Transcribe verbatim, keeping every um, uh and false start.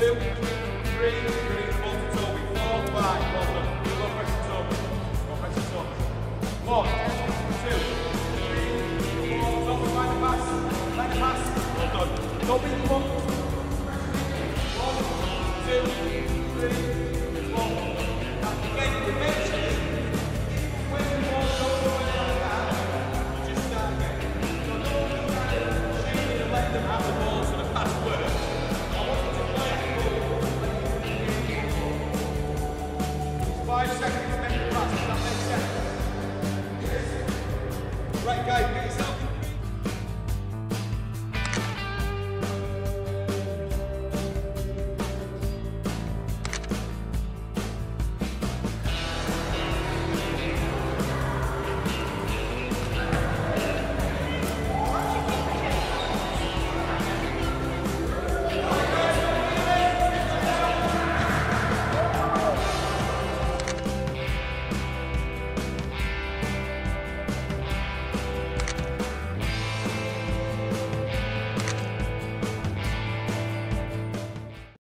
two, three, three, four to toe, four, five, well done. Go press the toe, go press the toe. One, two, three, four, don't find the pass, find the pass, well done. Don't be the one.